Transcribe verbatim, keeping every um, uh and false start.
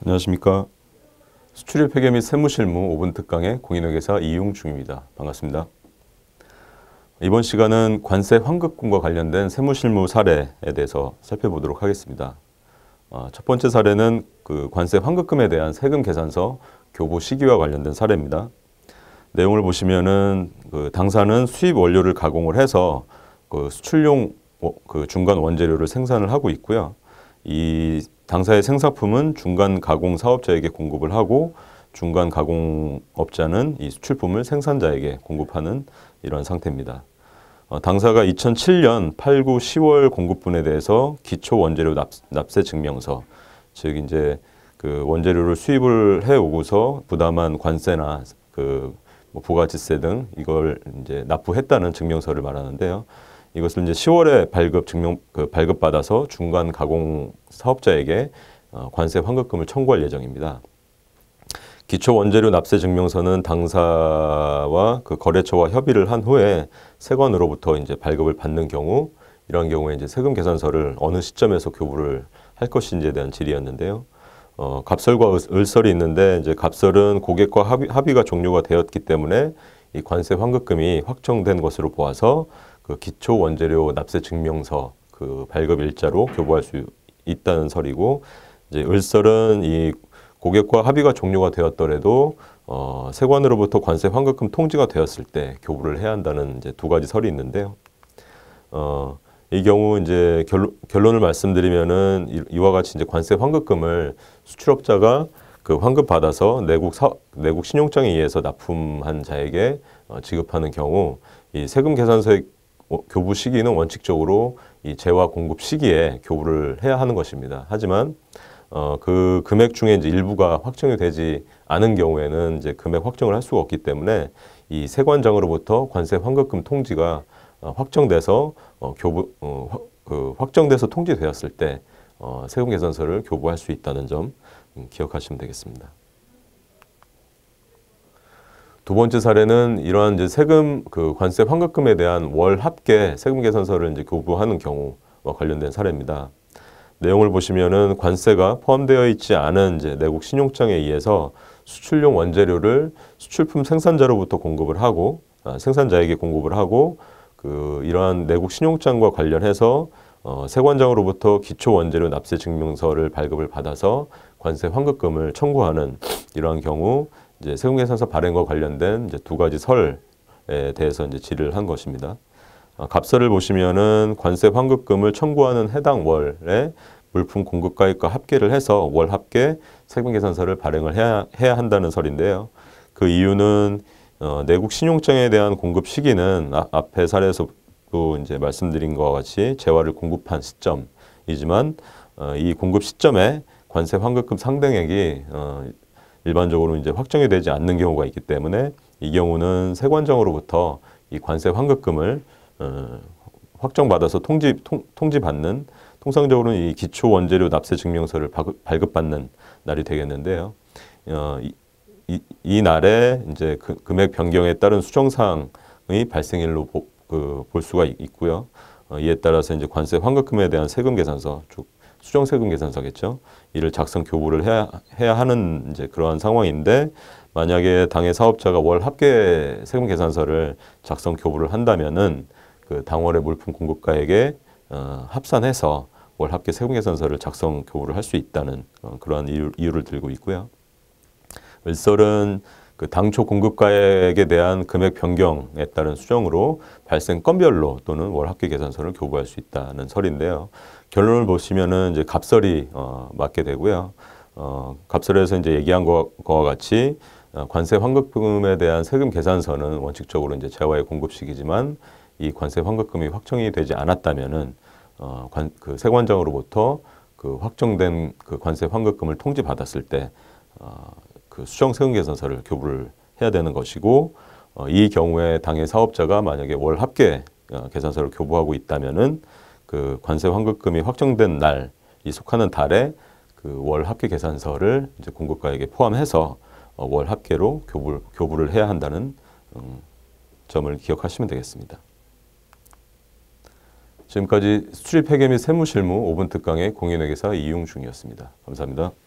안녕하십니까. 수출입 회계 및 세무실무 오 분 특강의 공인회계사 이용중입니다. 반갑습니다. 이번 시간은 관세 환급금과 관련된 세무실무 사례에 대해서 살펴보도록 하겠습니다. 어, 첫 번째 사례는 그 관세 환급금에 대한 세금 계산서 교부 시기와 관련된 사례입니다. 내용을 보시면은 그 당사는 수입 원료를 가공을 해서 그 수출용 그 중간 원재료를 생산을 하고 있고요. 이 당사의 생산품은 중간 가공 사업자에게 공급을 하고 중간 가공업자는 이 수출품을 생산자에게 공급하는 이런 상태입니다. 어, 당사가 이천칠 년 팔, 구, 시월 공급분에 대해서 기초 원재료 납, 납세 증명서, 즉 이제 그 원재료를 수입을 해 오고서 부담한 관세나 그 뭐 부가지세 등 이걸 이제 납부했다는 증명서를 말하는데요. 이것을 이제 시월에 발급 증명 그 발급받아서 중간 가공 사업자에게 어, 관세 환급금을 청구할 예정입니다. 기초 원재료 납세 증명서는 당사와 그 거래처와 협의를 한 후에 세관으로부터 이제 발급을 받는 경우, 이런 경우에 이제 세금 계산서를 어느 시점에서 교부를 할 것인지에 대한 질의였는데요. 어, 갑설과 을설이 있는데 이제 갑설은 고객과 합의, 합의가 종료가 되었기 때문에 이 관세 환급금이 확정된 것으로 보아서 그 기초 원재료 납세 증명서 그 발급 일자로 교부할 수 있다는 설이고, 이제 을설은 이 고객과 합의가 종료가 되었더라도 어, 세관으로부터 관세 환급금 통지가 되었을 때 교부를 해야 한다는 이제 두 가지 설이 있는데요. 어, 이 경우 이제 결론, 결론을 말씀드리면은 이, 이와 같이 이제 관세 환급금을 수출업자가 그 환급 받아서 내국 사, 내국 신용장에 의해서 납품한 자에게 어, 지급하는 경우 이 세금 계산서의 교부 시기는 원칙적으로 이 재화 공급 시기에 교부를 해야 하는 것입니다. 하지만 어, 그 금액 중에 이제 일부가 확정이 되지 않은 경우에는 이제 금액 확정을 할 수가 없기 때문에 이 세관장으로부터 관세 환급금 통지가 어, 확정돼서 어, 교부 어, 화, 그 확정돼서 통지되었을 때 어, 세금 계산서를 교부할 수 있다는 점 음, 기억하시면 되겠습니다. 두 번째 사례는 이러한 이제 세금 그 관세 환급금에 대한 월 합계 세금 계산서를 이제 교부하는 경우와 관련된 사례입니다. 내용을 보시면은 관세가 포함되어 있지 않은 이제 내국 신용장에 의해서 수출용 원재료를 수출품 생산자로부터 공급을 하고 아, 생산자에게 공급을 하고 그 이러한 내국 신용장과 관련해서 어, 세관장으로부터 기초 원재료 납세 증명서를 발급을 받아서 관세 환급금을 청구하는 이러한 경우 이제 세금 계산서 발행과 관련된 이제 두 가지 설에 대해서 이제 질의를 한 것입니다. 어, 갑설을 보시면은 관세 환급금을 청구하는 해당 월에 물품 공급가액과 합계를 해서 월 합계 세금 계산서를 발행을 해야, 해야 한다는 설인데요. 그 이유는 어, 내국 신용장에 대한 공급 시기는 아, 앞에 사례에서도 이제 말씀드린 것과 같이 재화를 공급한 시점이지만 어, 이 공급 시점에 관세 환급금 상당액이 어, 일반적으로 이제 확정이 되지 않는 경우가 있기 때문에 이 경우는 세관장으로부터 이 관세 환급금을 어, 확정받아서 통지 통, 통지받는 통상적으로는 이 기초 원재료 납세 증명서를 발급받는 날이 되겠는데요. 어, 이, 이, 이 날에 이제 그 금액 변경에 따른 수정사항의 발생일로 보, 그, 볼 수가 있고요. 어, 이에 따라서 이제 관세 환급금에 대한 세금 계산서, 즉 수정 세금 계산서겠죠. 이를 작성 교부를 해야, 해야 하는 이제 그러한 상황인데, 만약에 당해 사업자가 월 합계 세금 계산서를 작성 교부를 한다면은 그 당월의 물품 공급가액에 어, 합산해서 월 합계 세금 계산서를 작성 교부를 할 수 있다는 어, 그러한 이유, 이유를 들고 있고요. 을설은 그 당초 공급가액에 대한 금액 변경에 따른 수정으로 발생 건별로 또는 월 합계 계산서를 교부할 수 있다는 설인데요. 결론을 보시면은 이제 갑설이 어, 맞게 되고요. 어, 갑설에서 이제 얘기한 것과 같이 어, 관세 환급금에 대한 세금 계산서는 원칙적으로 이제 재화의 공급 시기지만 이 관세 환급금이 확정이 되지 않았다면은 어, 관, 그 세관장으로부터 그 확정된 그 관세 환급금을 통지받았을 때 어, 그 수정 세금 계산서를 교부를 해야 되는 것이고 어, 이 경우에 당해 사업자가 만약에 월 합계 어, 계산서를 교부하고 있다면은 그 관세 환급금이 확정된 날이 속하는 달에 그 월 합계 계산서를 이제 공급가액에 포함해서 어, 월 합계로 교부를, 교부를 해야 한다는 음, 점을 기억하시면 되겠습니다. 지금까지 수출입 회계 및 세무실무 오 분 특강의 공인회계사 이용중이었습니다. 감사합니다.